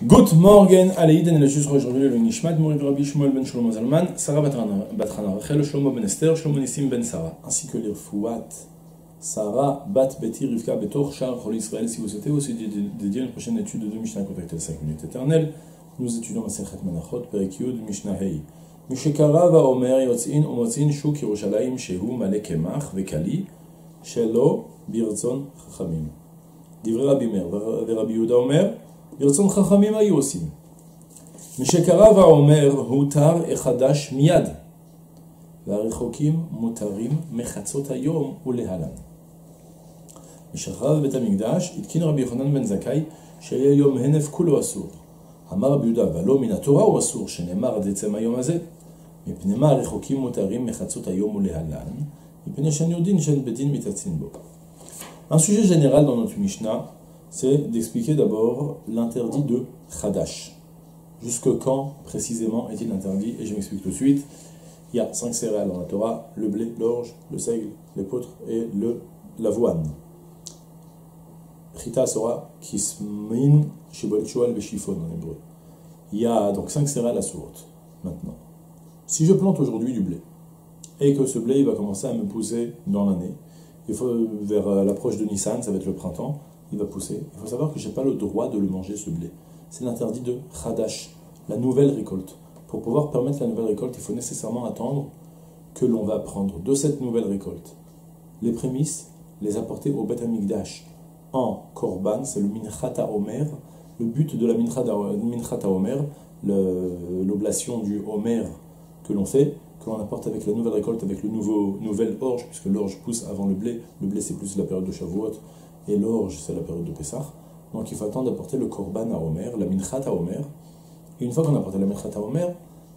Good morgen, Aleïden et le juge aujourd'hui le Nishmat, Mori Rabbi Shmuel ben Shlomo Zalman, Sarah Batrana Rachel, Shlomo ben Esther, Shlomo Nissim ben Sarah, ainsi que les Fouat, Sarah, Bat, Betty, Rivka, Betor, Char, Chol Israël. Si vous souhaitez aussi dédier une prochaine étude de Mishnah contactée 5 minutes éternelles, nous étudions Masechet Menachot, Perek Yud, Mishnah Hei. Mishekara va Omer Yotzin, Omotzin, Shuk Yerushalayim, Shehu, Malek Emach, Vekali, Shelo, Birzon, Chachamim. Divrei Rabbi Meir, Rabbi Yehuda Omer, ברצון חכמים היו עושים. משקרא ואומר, הותר החדש מיד, והרחוקים מותרים מחצות היום ולהלן. משחרר בית המקדש, התקין רבי יוחנן בן זכאי, שהיה יום הנף כולו אסור. אמר רבי יהודה, ולא מן התורה הוא אסור, שנאמר עד עצם היום הזה, מפני מה הרחוקים מותרים מחצות היום ולהלן, מפני שאני יודעים שאין בית דין מתעצין בו. Un sujet général dans notre Mishnah, c'est d'expliquer d'abord l'interdit de Khadash. Jusque quand, précisément, est-il interdit? Et je m'explique tout de suite. Il y a 5 céréales dans la Torah, le blé, l'orge, le seigle, l'épeautre et l'avoine. Chita Sora, Kismin, Shibol Choal, Beshifon en hébreu. Il y a donc 5 céréales à sourate. Maintenant, si je plante aujourd'hui du blé, et que ce blé il va commencer à me pousser dans l'année, il faut vers l'approche de Nissan, ça va être le printemps, il va pousser. Il faut savoir que je n'ai pas le droit de le manger, ce blé. C'est l'interdit de Khadash, la nouvelle récolte. Pour pouvoir permettre la nouvelle récolte, il faut nécessairement attendre que l'on va prendre de cette nouvelle récolte les prémices, les apporter au Beth Amikdash en Korban, c'est le Minchat HaOmer. Le but de la Minchat HaOmer, l'oblation du Homer que l'on fait, que l'on apporte avec la nouvelle récolte, avec le nouvelle orge, puisque l'orge pousse avant le blé. Le blé, c'est plus la période de Shavuot. Et l'orge, c'est la période de Pessah. Donc il faut attendre d'apporter le Korban à Omer, la Minchat à Omer. Et une fois qu'on a apporté la Minchat à Omer,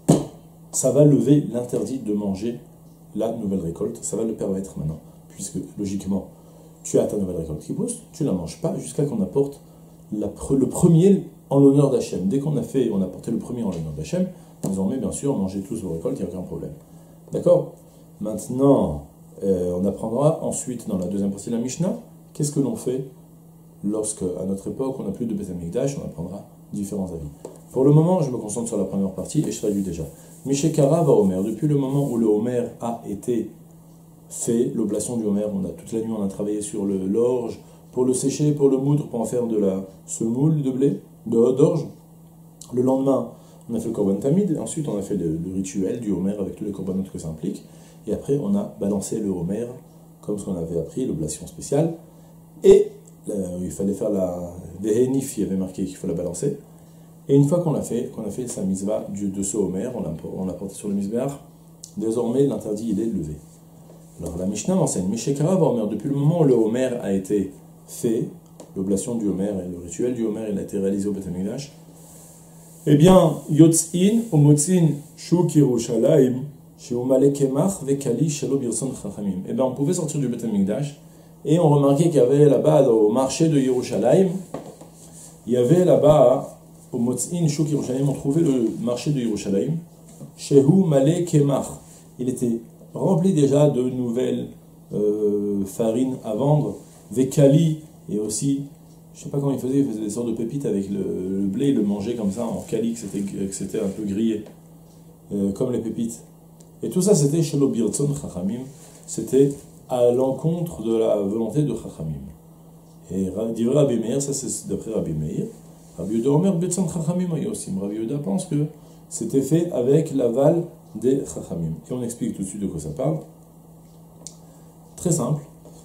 ça va lever l'interdit de manger la nouvelle récolte. Ça va le permettre maintenant. Puisque logiquement, tu as ta nouvelle récolte qui pousse, tu ne la manges pas jusqu'à qu'on apporte le premier en l'honneur d'Hachem. Dès qu'on a apporté le premier en l'honneur d'Hachem, désormais, bien sûr, manger tous vos récoltes, il n'y a aucun problème. D'accord? Maintenant, on apprendra ensuite dans la deuxième partie de la Mishnah. Qu'est-ce que l'on fait lorsque, à notre époque, on n'a plus de Beth Amikdash? On apprendra différents avis. Pour le moment, je me concentre sur la première partie et je traduis déjà. Mishekara va Omer. Depuis le moment où le Homer a été fait, l'oblation du Homer, toute la nuit on a travaillé sur l'orge pour le sécher, pour le moudre, pour en faire de la semoule de blé, d'orge. Le lendemain, on a fait le Korban Tamid. Et ensuite, on a fait le rituel du Homer avec tous les corbanotes que ça implique. Et après, on a balancé le Homer comme ce qu'on avait appris, l'oblation spéciale. Et il fallait faire la Vehenif, il y avait marqué qu'il faut la balancer. Et une fois qu'on a fait sa misva de ce Homer, on l'a porté sur le misbéach, désormais l'interdit il est levé. Alors la Mishnah m'enseigne, Mishekara va Homer, depuis le moment où le Homer a été fait, l'oblation du Homer et le rituel du Homer il a été réalisé au Beth Amikdash, eh bien, Yotzin, Omotzin, Shuk Yerushalayim, Shehu Malek Emach, Vekali, Shelo Birson Chachamim. Eh bien, on pouvait sortir du Beth Amikdash. Et on remarquait qu'il y avait là-bas, au marché de Yerushalayim, il y avait là-bas, au Motzin Shuk Yerushalayim, on trouvait le marché de Yerushalayim, Shehu Malek Kemach. Il était rempli déjà de nouvelles farines à vendre, Vekali, et aussi, je ne sais pas comment il faisait des sortes de pépites avec le blé, il le mangeait comme ça, en kali, que c'était un peu grillé, comme les pépites. Et tout ça, c'était Shelo Birtzon Chachamim, c'était à l'encontre de la volonté de Chachamim. Et Divrei Rabbi Meir, ça c'est d'après Rabbi Meir. Rabbi Yehuda Omer Betzon Chachamim Ayosim. Rabbi Yehuda pense que c'était fait avec l'aval des Chachamim. Et on explique tout de suite de quoi ça parle. Très simple.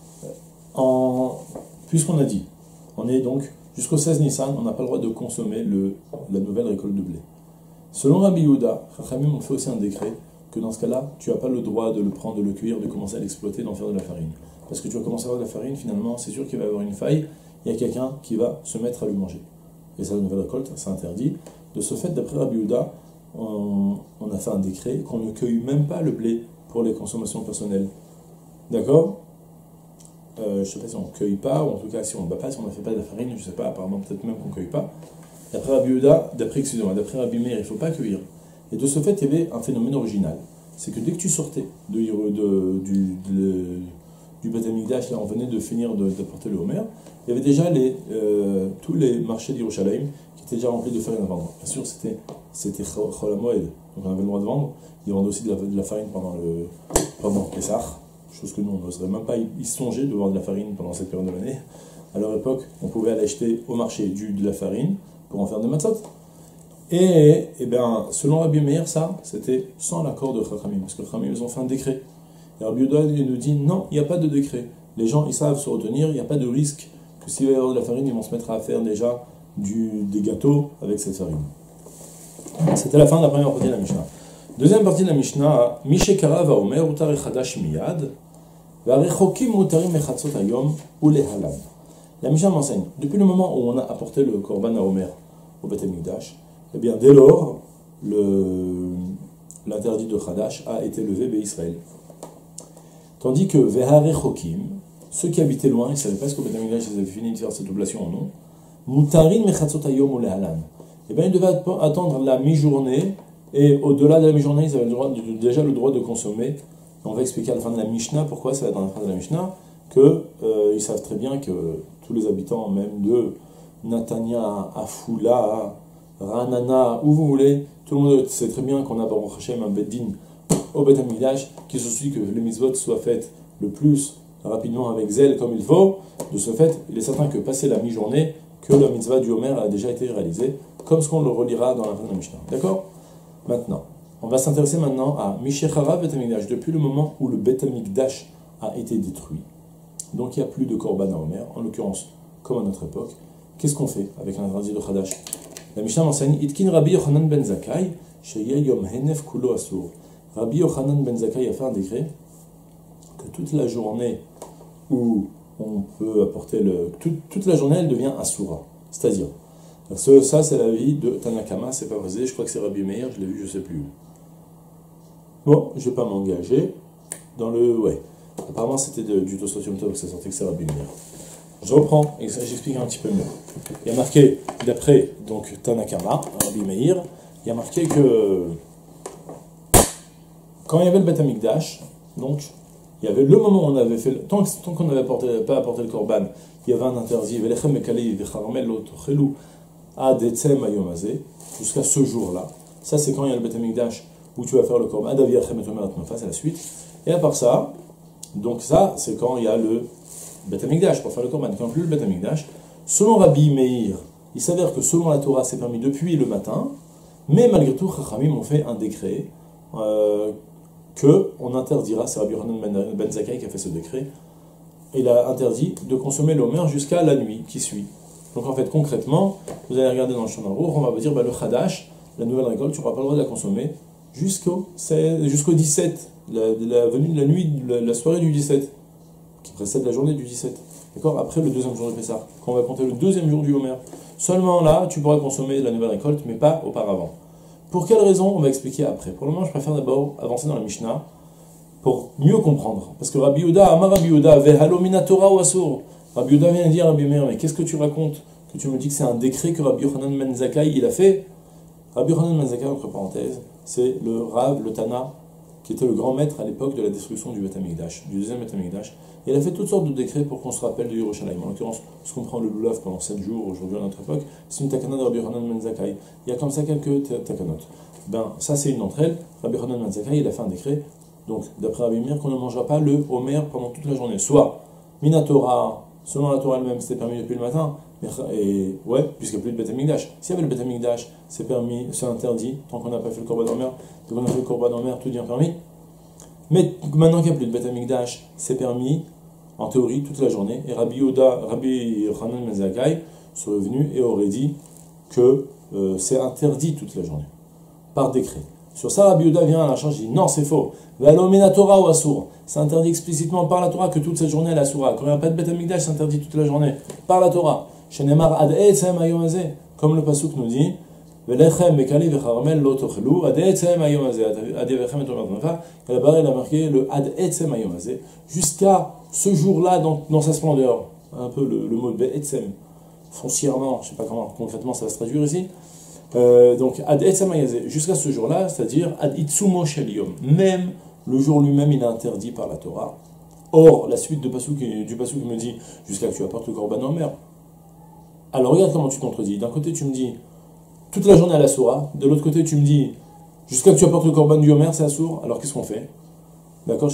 Puisqu'on a dit, on est donc jusqu'au 16 Nissan, on n'a pas le droit de consommer la nouvelle récolte de blé. Selon Rabbi Yehuda, Chachamim ont fait aussi un décret que dans ce cas-là, tu n'as pas le droit de le prendre, de le cuire, de commencer à l'exploiter, d'en faire de la farine. Parce que tu vas commencer à avoir de la farine, finalement, c'est sûr qu'il va y avoir une faille, il y a quelqu'un qui va se mettre à lui manger. Et ça, la nouvelle récolte, c'est interdit. De ce fait, d'après Rabbi Yehuda, on a fait un décret qu'on ne cueille même pas le blé pour les consommations personnelles. D'accord? Je ne sais pas si on ne cueille pas, ou en tout cas si on ne bat pas, si on ne fait pas de la farine, je ne sais pas, apparemment peut-être même qu'on ne cueille pas. D'après Rabbi Yehuda, d'après Rabbi Meir, il ne faut pas cueillir. Et de ce fait, il y avait un phénomène original. C'est que dès que tu sortais du Beth Amikdash, là, on venait de finir d'apporter le Homer, il y avait déjà tous les marchés d'Yerushalayim qui était déjà rempli de farine à vendre. Bien sûr, c'était Chol HaMoed, donc on avait le droit de vendre. Ils vendaient aussi de la farine pendant Pessah, chose que nous, on n'oserait même pas y songer de vendre de la farine pendant cette période de l'année. À leur époque, on pouvait aller acheter au marché de la farine pour en faire des matzot. Et bien, selon Rabbi Meir, ça, c'était sans l'accord de Chachamim, parce que Chachamim, ils ont fait un décret. Et Rabbi Yehuda, il nous dit, non, il n'y a pas de décret. Les gens, ils savent se retenir, il n'y a pas de risque que s'il va y avoir de la farine, ils vont se mettre à faire déjà des gâteaux avec cette farine. C'était la fin de la première partie de la Mishnah. Deuxième partie de la Mishnah, Mishekara va Omer, Utar Echadash Miyad, Varechokim Utarim Echatzot Hayom, Ulehalab. La Mishnah m'enseigne, depuis le moment où on a apporté le Korban à Omer au Beth Amikdash, eh bien dès lors, l'interdit de Chadash a été levé Israël. Tandis que Veharechokim, ceux qui habitaient loin, ils ne savaient pas ce qu'au Beth Amikdash ils avaient fini de faire cette oblation ou non, Mutarin Mechatzot Hayom Ulehalan. Eh bien ils devaient attendre la mi-journée, et au-delà de la mi-journée, ils avaient déjà le droit de consommer. On va expliquer à la fin de la Mishnah pourquoi ça va être dans la fin de la Mishnah, qu'ils savent très bien que tous les habitants, même de Natania, Afula, Ranana, où vous voulez, tout le monde sait très bien qu'on a Baruch Hashem un Beddin au Beth Amikdash, qui se suit que les mitzvot soient faites le plus rapidement avec zèle comme il faut. De ce fait, il est certain que passé la mi-journée, que la mitzvah du Homer a déjà été réalisée, comme ce qu'on le relira dans la fin de la Mishnah. D'accord ? Maintenant, on va s'intéresser maintenant à Mishechara Beth Amikdash, depuis le moment où le Beth Amikdash a été détruit. Donc il n'y a plus de Korban à Homer, en l'occurrence, comme à notre époque. Qu'est-ce qu'on fait avec un interdit de Chadash? La Mishnah m'enseigne Itkin Rabbi Yochanan ben Zakkai, Sheyeh Yom Henef Kulo Asur. Rabbi Yochanan ben Zakkai a fait un décret que toute la journée où on peut apporter toute la journée, elle devient Asura. C'est-à-dire, ça c'est l'avis de Tanakama, c'est pas vrai, je crois que c'est Rabbi Meir, je l'ai vu, je sais plus où. Bon, je vais pas m'engager dans le. Ouais. Apparemment, c'était du Tosfot Yom Tov que ça sortait que c'est Rabbi Meir. Je reprends et j'explique un petit peu mieux. Il y a marqué, d'après donc Tanakama, Rabbi Meir, il y a marqué que quand il y avait le Beth Amikdash, donc il y avait le moment où on avait fait, tant qu'on n'avait pas apporté le Korban, il y avait un interdit, Velechem Mekalei Vecharmel Lo Tochelu Ad Etzem Hayom Hazeh, jusqu'à ce jour-là. Ça, c'est quand il y a le Beth Amikdash où tu vas faire le Korban, Ad Aviachem Et Omer Atnofa, c'est la suite. Et à part ça, donc ça, c'est quand il y a le Beth Amikdash pour faire le Korban. Quand plus le Beth Amikdash, selon Rabbi Meir, il s'avère que selon la Torah, c'est permis depuis le matin, mais malgré tout, Chachamim ont fait un décret qu'on interdira, c'est Rabbi Yochanan ben Zakkai qui a fait ce décret, il a interdit de consommer le homer jusqu'à la nuit qui suit. Donc en fait, concrètement, vous allez regarder dans le Shulchan Aruch, on va vous dire, le Chadash, la nouvelle récolte, tu n'auras pas le droit de la consommer jusqu'au 17, la venue de la nuit, la soirée du 17, qui précède la journée du 17. D'accord? Après le deuxième jour de Pessah, quand on va compter le deuxième jour du Homer. Seulement là, tu pourras consommer la nouvelle récolte, mais pas auparavant. Pour quelle raison? On va expliquer après. Pour le moment, je préfère d'abord avancer dans la Mishnah pour mieux comprendre. Parce que Rabbi Yehuda, Amar Rabbi Yehuda, Vehalo mina Torah ou Asur. Rabbi Yehuda vient dire à Rabbi Meir, mais qu'est-ce que tu racontes? Que tu me dis que c'est un décret que Rabbi Yochanan ben Zakkai il a fait? Rabbi Yochanan ben Zakkai, entre parenthèses, c'est le Rav, le Tana, qui était le grand maître à l'époque de la destruction du Beth Amikdash, du deuxième Beth Amikdash. Et il a fait toutes sortes de décrets pour qu'on se rappelle de Yerushalayim. En l'occurrence, ce qu'on prend le Lulav pendant 7 jours, aujourd'hui à notre époque, c'est une takana de Rabbi Yochanan ben Zakkai. Il y a comme ça quelques takanot. Ben, ça c'est une d'entre elles. Rabbi Yochanan ben Zakkai, il a fait un décret, donc d'après Rabbi Meir, qu'on ne mangera pas le Homer pendant toute la journée. Soit, Minatora, selon la Torah elle-même, c'était permis depuis le matin, et ouais, puisqu'il n'y a plus de Beth Amikdash. S'il y avait le Beth Amikdash, c'est permis, c'est interdit, tant qu'on n'a pas fait le Korban Homer, tant qu'on a fait le Korban Homer, tout devient permis. Mais maintenant qu'il n'y a plus de Beth Amikdash, c'est permis, en théorie, toute la journée. Et Rabbi Yochanan ben Zakkai serait venu et aurait dit que c'est interdit toute la journée, par décret. Sur ça, Rabbi Yehuda vient à la charge et dit non, c'est faux. Ve'alomina Torah ou Asur. C'est interdit explicitement par la Torah que toute cette journée est la Asura. Quand il n'y a pas de Beth Amikdash, c'est interdit toute la journée par la Torah. Shenemar ad etzem hayom hazeh. Comme le pasuk nous dit, Velechem mekali vecharmel lo tochelu ad etzem hayom hazeh. Ad evechem et omer atnofa. Et là-bas, il a marqué le ad etzem hayom hazeh. Jusqu'à ce jour-là, dans sa splendeur. Un peu le mot de etzem. Foncièrement, je ne sais pas comment concrètement ça va se traduire ici. Donc, ad etzem hayom hazeh. Jusqu'à ce jour-là, c'est-à-dire ad itzumo shel yom. Même le jour lui-même, il est interdit par la Torah. Or, la suite du pasuk me dit jusqu'à que tu apportes le Korban Homer. Alors regarde comment tu contredis. D'un côté tu me dis toute la journée à la soura. De l'autre côté, tu me dis, jusqu'à que tu apportes le korban du Homer, c'est assour. Alors qu'est-ce qu'on fait? D'accord,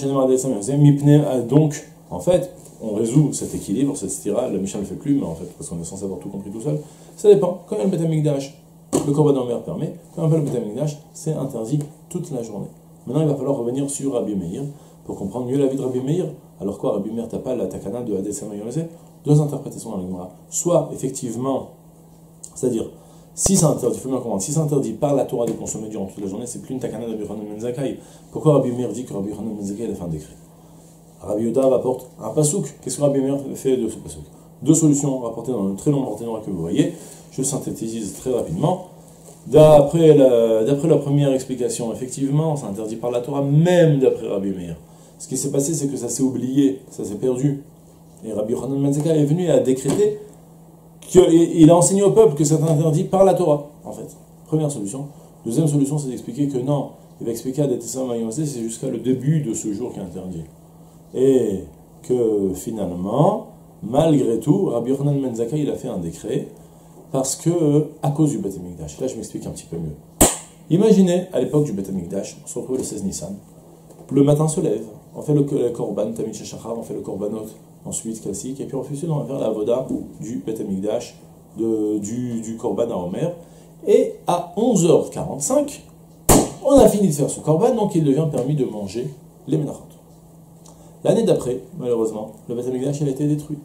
donc, en fait, on résout cet équilibre, cette stira. La Mishnah ne le fait plus, mais en fait, parce qu'on est censé avoir tout compris tout seul. Ça dépend. Quand il y a le Beth Amikdash, le korban du Homer permet. Quand il n'y a pas le Beth Amikdash, c'est interdit toute la journée. Maintenant, il va falloir revenir sur Rabbi Meir pour comprendre mieux la vie de Rabbi Meir. Alors quoi, Rabbi Meir, t'as pas la takana de Hadès Hamayonese? Deux interprétations dans la Gemara. Soit, effectivement, c'est-à-dire, si c'est interdit, il faut bien comprendre, si c'est interdit par la Torah de consommer durant toute la journée, c'est plus une takana de Rabbi Yochanan ben Zakkai. Pourquoi Rabbi Meir dit que Rabbi Yochanan ben Zakkai a fait un décret? Rabbi Yoda rapporte un pasouk. Qu'est-ce que Rabbi Meir fait de ce pasouk? Deux solutions rapportées dans le très long morténoir que vous voyez. Je le synthétise très rapidement. D'après la première explication, effectivement, c'est interdit par la Torah, même d'après Rabbi Meir. Ce qui s'est passé, c'est que ça s'est oublié, ça s'est perdu. Et Rabbi Yochanan ben Zakkai est venu et a décrété qu'il a enseigné au peuple que c'est interdit par la Torah, en fait. Première solution. Deuxième solution, c'est d'expliquer que non, il va expliquer à Detessa Mayomase, c'est jusqu'à le début de ce jour qui est interdit. Et que finalement, malgré tout, Rabbi Yochanan ben Zakkai, il a fait un décret, parce que, à cause du Beth Amikdash, là je m'explique un petit peu mieux. Imaginez, à l'époque du Beth Amikdash, on se retrouve le 16 Nissan, le matin se lève, on fait le korban, Tamid Shechachar, on fait le korbanot, ensuite classique, et puis ensuite on va faire la avoda du Beth Amikdash, du korban à Omer, et à 11h45, on a fini de faire ce korban, donc il devient permis de manger les menachot. L'année d'après, malheureusement, le Beth Amikdash a été détruit.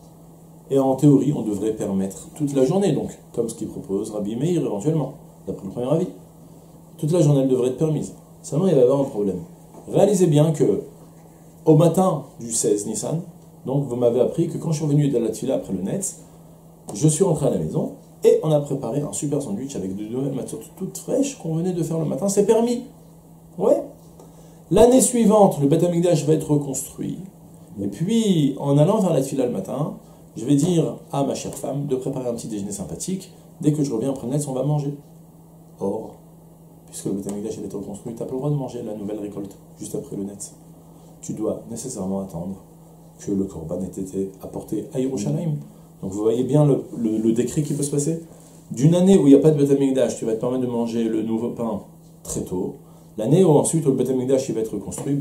Et en théorie, on devrait permettre toute la journée, donc, comme ce qu'il propose Rabbi Meir éventuellement, d'après le premier avis. Toute la journée, elle devrait être permise. Seulement, il va y avoir un problème. Réalisez bien que, au matin du 16 Nissan, donc vous m'avez appris que quand je suis revenu de la tfila après le Netz, je suis rentré à la maison et on a préparé un super sandwich avec de nouvelles matzot toutes fraîches qu'on venait de faire le matin. C'est permis. Ouais. L'année suivante, le Beth Amikdash va être reconstruit. Et puis, en allant vers la tfila le matin, je vais dire à ma chère femme de préparer un petit déjeuner sympathique. Dès que je reviens après le Netz, on va manger. Or, puisque le Beth Amikdash va être reconstruit, tu n'as pas le droit de manger la nouvelle récolte juste après le Netz. Tu dois nécessairement attendre que le korban ait été apporté à Yerushalayim. Donc vous voyez bien le décret qui peut se passer. D'une année où il n'y a pas de Beth Amikdash, tu vas te permettre de manger le nouveau pain très tôt. L'année où ensuite où le Beth Amikdash va être reconstruit,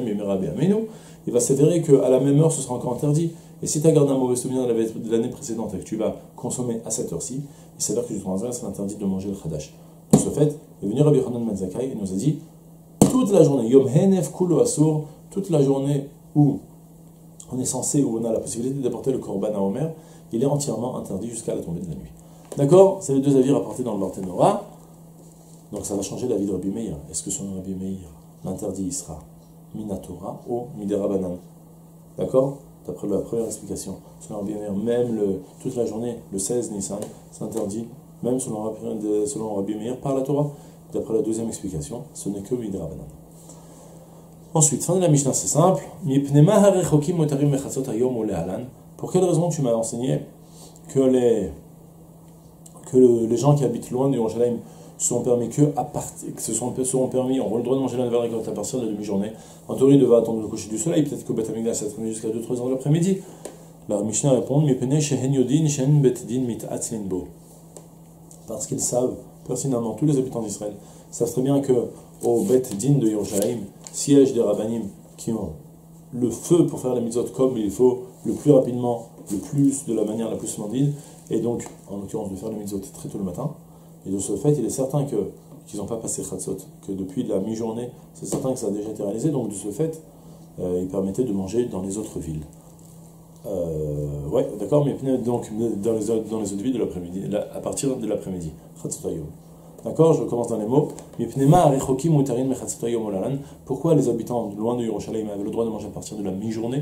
il va s'avérer qu'à la même heure ce sera encore interdit. Et si tu as gardé un mauvais souvenir de l'année précédente et que tu vas consommer à cette heure-ci, il s'avère que du transgresse, c'est interdit de manger le Khadash. De ce fait, est venu Rabbi Yochanan ben Zakkai et nous a dit toute la journée, Yom Henef Kulo Asur, toute la journée où on est censé, où on a la possibilité d'apporter le korban à Omer, il est entièrement interdit jusqu'à la tombée de la nuit. D'accord? C'est les deux avis rapportés dans le Barthénora. Donc ça va changer la vie de Rabbi Meir. Est-ce que selon Rabbi Meir, l'interdit il sera Minatora ou Midera Banan? D'accord? D'après la première explication. Selon Rabbi Meir, même toute la journée, le 16 Nissan, c'est interdit, même selon Rabbi Meir, par la Torah. D'après la deuxième explication, ce n'est que Midera Banan. Ensuite, fin de la Mishnah, c'est simple. Pour quelle raison tu m'as enseigné que les gens qui habitent loin de Yerushalayim seront permis seront permis, auront le droit de manger la nouvelle récolte à partir de la demi-journée. En théorie, ils devaient attendre le coucher du soleil, peut-être que Beth Amikdash s'est traîné jusqu'à 2-3 heures de l'après-midi. La Mishnah répond parce qu'ils savent pertinemment, tous les habitants d'Israël savent très bien que au Beth Din de Yerushalayim siègent des rabbanim qui ont le feu pour faire la mitzvot comme il faut, le plus rapidement, de la manière la plus splendide, et donc, en l'occurrence, de faire les mitzvot très tôt le matin. Et de ce fait, il est certain qu'ils n'ont pas passé Chatzot, que depuis la mi-journée, c'est certain que ça a déjà été réalisé, donc de ce fait, il permettait de manger dans les autres villes. Ouais, d'accord, mais donc dans les autres villes de l'après-midi, à partir de l'après-midi. Chatzot Hayom. D'accord, je commence dans les mots. Pourquoi les habitants loin de Yerushalayim avaient le droit de manger à partir de la mi-journée?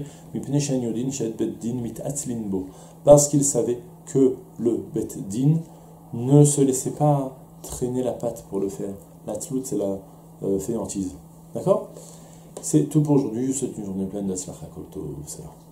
Parce qu'ils savaient que le Bet Din ne se laissait pas traîner la patte pour le faire. La tlout, c'est la fainéantise. D'accord? C'est tout pour aujourd'hui. Je vous souhaite une journée pleine d'Atzlacha Kol Tov.